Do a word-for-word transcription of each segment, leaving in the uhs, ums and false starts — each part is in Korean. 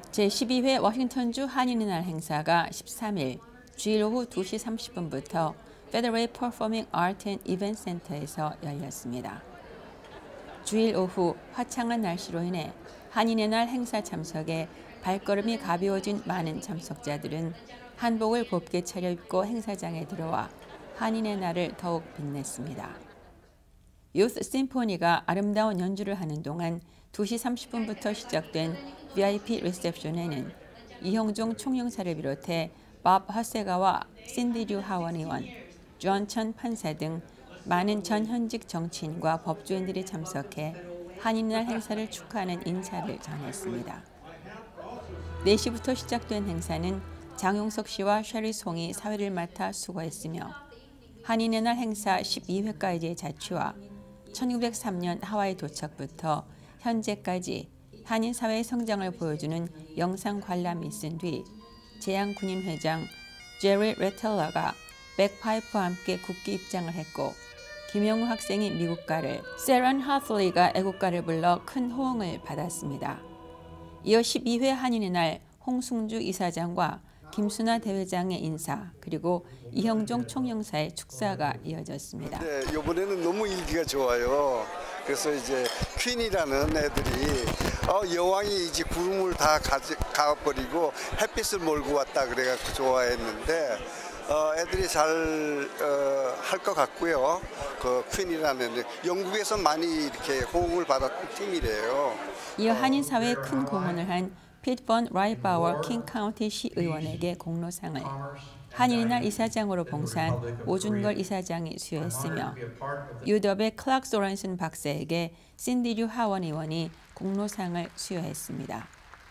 제십이 회 워싱턴주 한인의 날 행사가 십삼 일 주일 오후 두 시 삼십 분부터 Federal Performing Art and Event Center에서 열렸습니다. 주일 오후 화창한 날씨로 인해 한인의 날 행사 참석에 발걸음이 가벼워진 많은 참석자들은 한복을 곱게 차려입고 행사장에 들어와 한인의 날을 더욱 빛냈습니다. 유스 심포니가 아름다운 연주를 하는 동안 두 시 삼십 분부터 시작된 브이아이피 리셉션에는 이형종 총영사를 비롯해 밥 허세가와 신디류 하원 의원, 존 천 판사 등 많은 전 현직 정치인과 법조인들이 참석해 한인날 행사를 축하하는 인사를 전했습니다. 네 시부터 시작된 행사는 장용석 씨와 셰리 송이 사회를 맡아 수고했으며 한인의 날 행사 십이 회까지의 자취와 천구백삼 년 하와이 도착부터 현재까지 한인 사회의 성장을 보여주는 영상 관람이 있은 뒤 재향 군인 회장 제리 레텔러가 백파이프와 함께 국기 입장을 했고 김영우 학생이 미국가를, 세런 하슬리가 애국가를 불러 큰 호응을 받았습니다. 이어 십이 회 한인의 날 홍승주 이사장과 김순아 대회장의 인사, 그리고 이형종 총영사의 축사가 이어졌습니다. 네, 이번에는 너무 일기가 좋아요. 그래서 이제 퀸이라는 애들이 어, 여왕이 이제 구름을 다 가지, 가버리고 햇빛을 몰고 왔다 그래갖고 좋아했는데 어, 애들이 잘 할 것 어, 같고요. 그 퀸이라는 영국에서 많이 이렇게 호응을 받았던 팀이래요. 이어 한인 사회에 큰 공헌을 한 피트번 라이바워 킹 카운티 시의원에게 공로상을, 한인의 날 이사장으로 봉사한 오준걸 이사장이 수여했으며 유덥의 클락 소렌슨 박사에게 신디류 하원 의원이 공로상을 수여했습니다.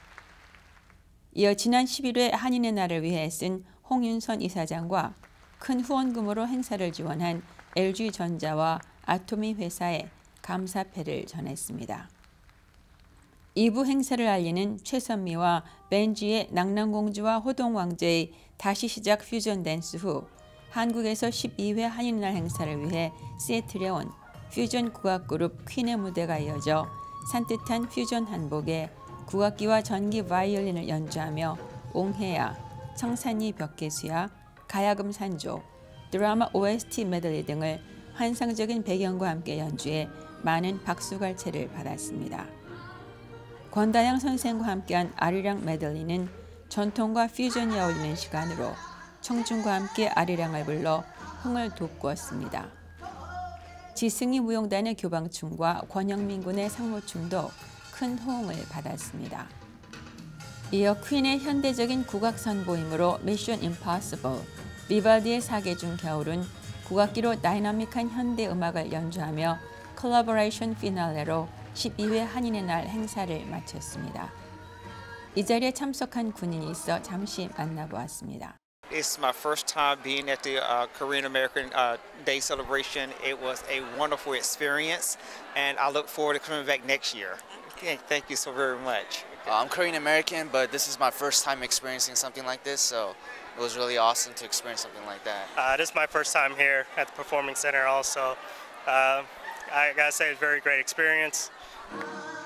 이어 지난 십일 회 한인의 날을 위해 쓴 홍윤선 이사장과 큰 후원금으로 행사를 지원한 엘지전자와 아토미 회사에 감사패를 전했습니다. 이 부 행사를 알리는 최선미와 벤지의 낭랑공주와 호동왕제의 다시 시작 퓨전 댄스 후 한국에서 십이 회 한인날 행사를 위해 시애틀에 온 퓨전 국악그룹 퀸의 무대가 이어져 산뜻한 퓨전 한복에 국악기와 전기 바이올린을 연주하며 옹해야, 청산리 벽계수야, 가야금 산조, 드라마 오에스티 메들리 등을 환상적인 배경과 함께 연주해 많은 박수갈채를 받았습니다. 권다양 선생과 함께한 아리랑 메들리는 전통과 퓨전이 어울리는 시간으로 청중과 함께 아리랑을 불러 흥을 돋구었습니다. 지승희 무용단의 교방춤과 권영민 군의 상무춤도 큰 호응을 받았습니다. 이어 퀸의 현대적인 국악 선보임으로 미션 임파서블, 비발디의 사계 중 겨울은 국악기로 다이나믹한 현대 음악을 연주하며 콜라보레이션 피날레로 십이 회 한인의 날 행사를 마쳤습니다. 이 자리에 참석한 군인이 있어 잠시 만나보았습니다. It's my first time being at the uh, Korean American uh, Day celebration. It was a wonderful experience, and I look forward to coming back next year. Okay, thank you so very much. Uh, I'm Korean American, but this is my first time experiencing something like this, so it was really awesome to experience something like that. Uh, this is my first time here at the Performing Center also. Uh, I gotta say it's a very great experience.